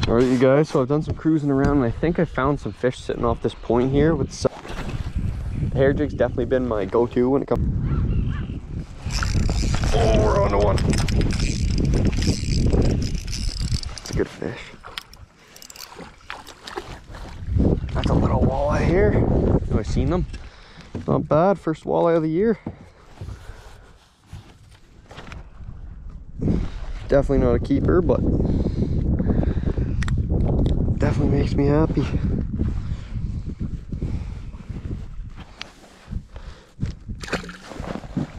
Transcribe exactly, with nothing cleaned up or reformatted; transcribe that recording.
All right, you guys, so I've done some cruising around and I think I found some fish sitting off this point here with some... The hair jig's definitely been my go-to when it comes... Oh, we're on to one. That's a good fish. That's a little walleye here. Have I seen them? Not bad, first walleye of the year. Definitely not a keeper, but definitely makes me happy.